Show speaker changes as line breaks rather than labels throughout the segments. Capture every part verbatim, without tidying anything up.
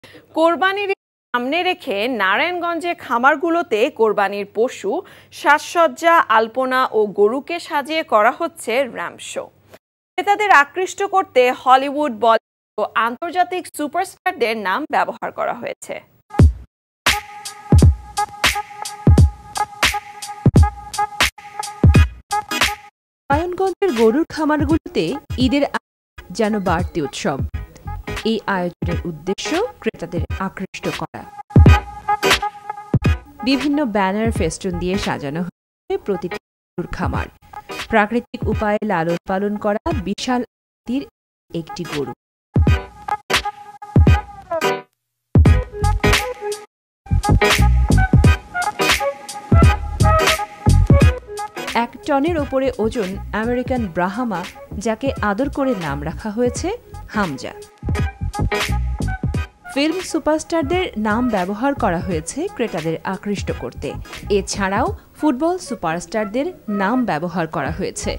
কোরবানির সামনে রেখে নারায়ণগঞ্জে খামারগুলোতে কোরবানির পশু, সাজসজ্জা, আলপনা ও গরুকে সাজিয়ে করা হচ্ছে র্যাম্প শো। ক্রেতাদের আকৃষ্ট করতে হলিউড, বলিউড ও আন্তর্জাতিক সুপারস্টারদের নাম ব্যবহার করা হয়েছে।
নারায়ণগঞ্জের গরুর খামারগুলোতে ঈদের যেন বাড়তি উৎসব। এই আয়োজনের উদ্দেশ্য ক্রেতাদের আকৃষ্ট করা। বিভিন্ন ব্যানার, ফেস্টুন দিয়ে সাজানো হয়েছে প্রতিটি গরুর খামার। প্রাকৃতিক উপায়ে লালন পালন করা বিশাল আকৃতির একটি গরু। এক টনের ওপরে ওজন আমেরিকান ব্রাহ্মা, যাকে আদর করে নাম রাখা হয়েছে হামজা। ফিল্ম সুপারস্টারদের নাম ব্যবহার করা হয়েছে ক্রেতাদের আকৃষ্ট করতে। এছাড়াও ফুটবল সুপারস্টারদের নাম ব্যবহার করা হয়েছে।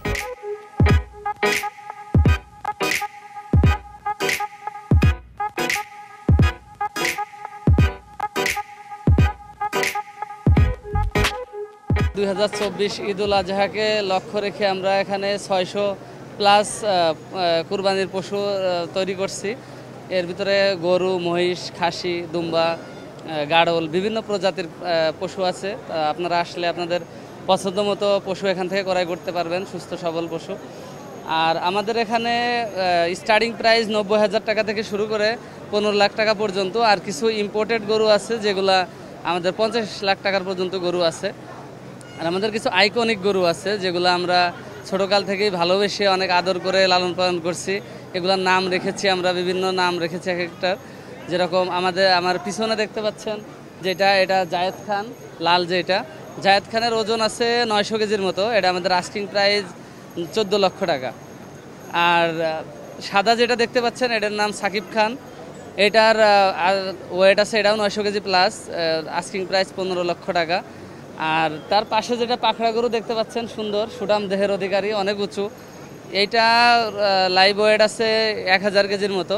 দুই হাজার চব্বিশ ঈদ উল আজহাকে লক্ষ্য রেখে আমরা এখানে ছয়শো প্লাস কুরবানির পশু তৈরি করছি। এর ভিতরে গরু, মহিষ, খাসি, দুম্বা, গাড়ল, বিভিন্ন প্রজাতির পশু আছে। আপনারা আসলে আপনাদের পছন্দ মতো পশু এখান থেকে ক্রয় করতে পারবেন, সুস্থ সবল পশু। আর আমাদের এখানে স্টার্টিং প্রাইস নব্বই হাজার টাকা থেকে শুরু করে পনেরো লাখ টাকা পর্যন্ত। আর কিছু ইম্পোর্টেড গরু আছে যেগুলা আমাদের পঞ্চাশ লাখ টাকার পর্যন্ত গরু আছে। আর আমাদের কিছু আইকনিক গরু আছে যেগুলো আমরা ছোটোকাল থেকেই ভালোবেসে অনেক আদর করে লালন পালন করছি। এগুলোর নাম রেখেছি আমরা, বিভিন্ন নাম রেখেছি এক একটার। যেরকম আমাদের আমার পিছনে দেখতে পাচ্ছেন যেটা, এটা জায়েদ খান লাল। যেটা জায়েদ খানের ওজন আছে নয়শো কেজির মতো। এটা আমাদের আস্কিং প্রাইস চোদ্দো লক্ষ টাকা। আর সাদা যেটা দেখতে পাচ্ছেন এটার নাম সাকিব খান। এটার ওয়েট আছে, এটাও নয়শো কেজি প্লাস, আস্কিং প্রাইস পনেরো লক্ষ টাকা। আর তার পাশে যেটা পাখড়া গরু দেখতে পাচ্ছেন, সুন্দর সুঠাম দেহের অধিকারী, অনেক উঁচু। এইটা লাইভ ওয়েট আছে এক হাজার কেজির মতো।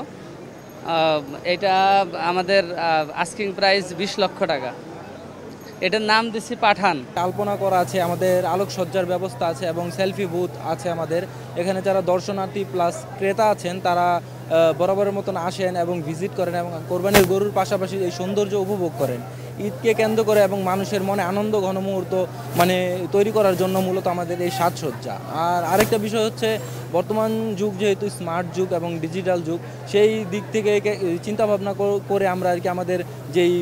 এটা আমাদের আস্কিং প্রাইস বিশ লক্ষ টাকা। এটার নাম দিচ্ছি পাঠান।
আলপনা করা আছে, আমাদের আলোকসজ্জার ব্যবস্থা আছে এবং সেলফি বুথ আছে আমাদের এখানে। যারা দর্শনার্থী প্লাস ক্রেতা আছেন তারা বরাবরের মতন আসেন এবং ভিজিট করেন এবং কোরবানির গরুর পাশাপাশি এই সৌন্দর্য উপভোগ করেন। ঈদকে কেন্দ্র করে এবং মানুষের মনে আনন্দ ঘন মুহূর্ত মানে তৈরি করার জন্য মূলত আমাদের এই সাজসজ্জা। আর আরেকটা বিষয় হচ্ছে, বর্তমান যুগ যেহেতু স্মার্ট যুগ এবং ডিজিটাল যুগ, সেই দিক থেকে চিন্তাভাবনা করে আমরা আর কি আমাদের যেই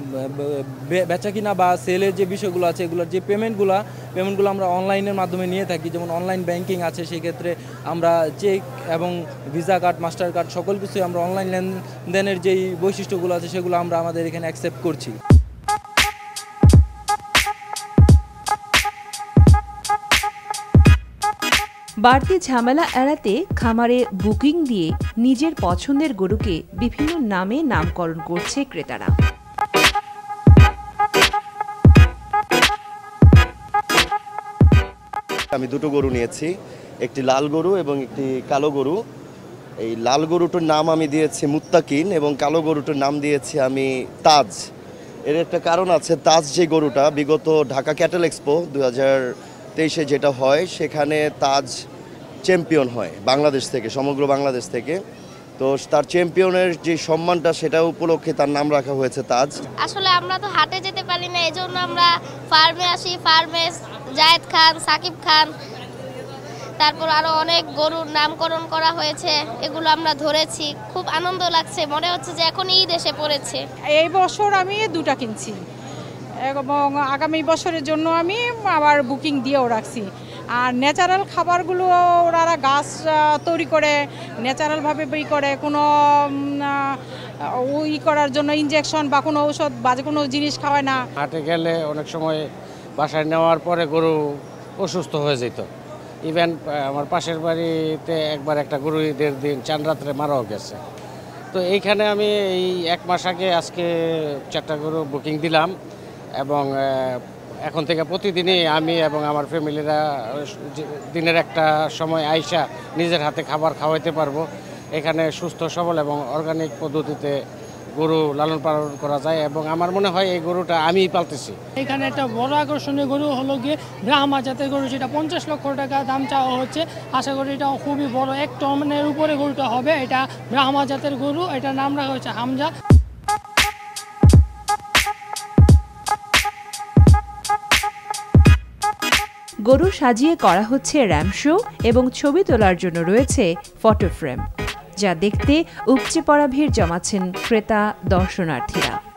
বেচা কিনা বা সেলের যে বিষয়গুলো আছে, এগুলোর যে পেমেন্টগুলো পেমেন্টগুলো আমরা অনলাইনের মাধ্যমে নিয়ে থাকি। যেমন অনলাইন ব্যাংকিং আছে, সেক্ষেত্রে আমরা চেক এবং ভিসা কার্ড, মাস্টার কার্ড সকল কিছুই আমরা অনলাইন লেনদেনের যেই বৈশিষ্ট্যগুলো আছে সেগুলো আমরা আমাদের এখানে অ্যাকসেপ্ট করছি।
বাড়তি ঝামেলা এড়াতে খামারে বুকিং দিয়ে নিজের পছন্দের গরুকে বিভিন্ন নামে নামকরণ করছে ক্রেতারা।
আমি দুটো গরু নিয়েছি, একটি লাল গরু এবং একটি কালো গরু। এই লাল গরুটার নাম আমি দিয়েছি মুত্তাকিন এবং কালো গরুটার নাম দিয়েছি আমি তাজ। এর একটা কারণ আছে, তাজ যে গরুটা বিগত ঢাকা ক্যাটেল এক্সপো দু হাজার তেইশে যেটা হয়, সেখানে তাজ চ্যাম্পিয়ন হয় বাংলাদেশ থেকে, সমগ্র বাংলাদেশ থেকে। তো তার চ্যাম্পিয়নের যে সম্মানটা, সেটা উপলক্ষে তার নাম রাখা হয়েছে তাজ।
আসলে আমরা তো হাটে যেতে পারি না, এই জন্য আমরা ফার্মে আসি। ফার্মে জায়েদ খান, সাকিব খান, তারপর আরো অনেক গরুর নামকরণ করা হয়েছে, এগুলো আমরা ধরেছি। খুব আনন্দ লাগছে, মনে হচ্ছে যে এখন ঈদ এসে পড়েছে।
এই বছর আমি দুটা কিনছি এবং আগামী বছরের জন্য আমি আবার বুকিং দিয়েও রাখছি। আর ন্যাচারাল খাবারগুলো ওরা গাছ তৈরি করে ন্যাচারালভাবে বই করে, কোনো ওই করার জন্য ইনজেকশন বা কোনো ঔষধ বাজে কোনো জিনিস খাওয়ায় না।
হাটে গেলে অনেক সময় বাসায় নেওয়ার পরে গরু অসুস্থ হয়ে যেত। ইভেন আমার পাশের বাড়িতে একবার একটা গরু ঈদের দিন চান রাত্রে মারাও গেছে। তো এইখানে আমি এই এক মাস আগে আজকে চারটা গরু বুকিং দিলাম এবং এখন থেকে প্রতিদিনই আমি এবং আমার ফ্যামিলিরা দিনের একটা সময় আইসা নিজের হাতে খাবার খাওয়াইতে পারবো। এখানে সুস্থ সবল এবং অর্গানিক পদ্ধতিতে গরু লালন পালন করা যায় এবং আমার মনে হয় এই গরুটা আমিই পালতেছি।
এখানে একটা বড় আকর্ষণীয় গরু হলো গিয়ে ব্রাহ্মা জাতের গরু, যেটা পঞ্চাশ লক্ষ টাকা দাম চাওয়া হচ্ছে। আশা করি এটা খুবই বড়, এক টনের উপরে গরুটা হবে। এটা ব্রাহ্মা জাতের গরু, এটার নাম রাখা হচ্ছে হামজা।
গরু সাজিয়ে করা হচ্ছে র্যাম্প শো এবং ছবি তোলার জন্য রয়েছে ফটো ফ্রেম, যা দেখতে উপচে পড়া ভিড় জমাচ্ছেন ক্রেতা দর্শনার্থীরা।